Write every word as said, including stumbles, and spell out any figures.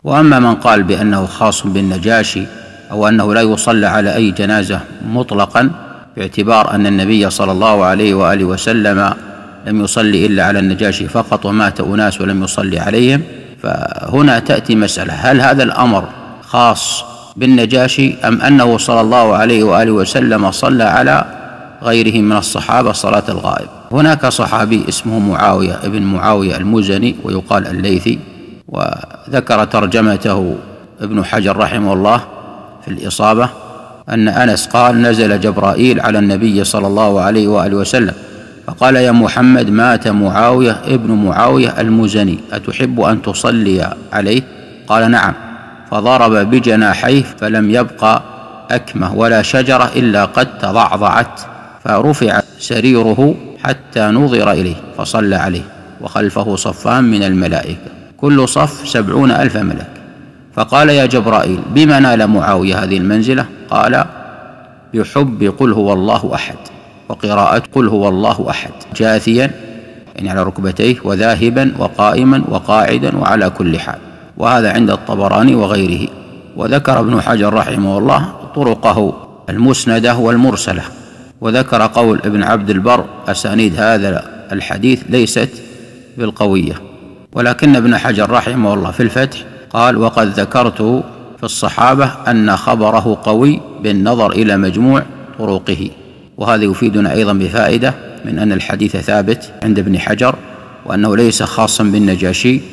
وأما من قال بأنه خاص بالنجاشي أو أنه لا يصلى على أي جنازة مطلقا باعتبار أن النبي صلى الله عليه وآله وسلم لم يصلي إلا على النجاشي فقط ومات أناس ولم يصلي عليهم، فهنا تأتي مسألة: هل هذا الأمر خاص بالنجاشي أم أنه صلى الله عليه وآله وسلم صلى على غيره من الصحابة صلاة الغائب؟ هناك صحابي اسمه معاوية ابن معاوية المزني ويقال الليثي، وذكر ترجمته ابن حجر رحمه الله في الإصابة أن أنس قال: نزل جبرائيل على النبي صلى الله عليه وآله وسلم فقال: يا محمد مات معاوية ابن معاوية المزني، أتحب أن تصلي عليه؟ قال: نعم. فضرب بجناحيه فلم يبق أكمة ولا شجرة إلا قد تضعضعت، فرفع سريره حتى نظر إليه فصلى عليه، وخلفه صفان من الملائكة كل صف سبعون ألف ملك. فقال: يا جبرائيل بما نال معاوية هذه المنزلة؟ قال: بحب قل هو الله أحد وقراءة قل هو الله أحد، جاثيا يعني على ركبتيه، وذاهبا وقائما وقاعدا وعلى كل حال. وهذا عند الطبراني وغيره. وذكر ابن حجر رحمه الله طرقه المسندة والمرسلة، وذكر قول ابن عبد البر: أسانيد هذا الحديث ليست بالقوية. ولكن ابن حجر رحمه الله في الفتح قال: وقد ذكرت في الصحابة أن خبره قوي بالنظر إلى مجموع طرقه. وهذا يفيدنا أيضا بفائدة من أن الحديث ثابت عند ابن حجر، وأنه ليس خاصا بالنجاشي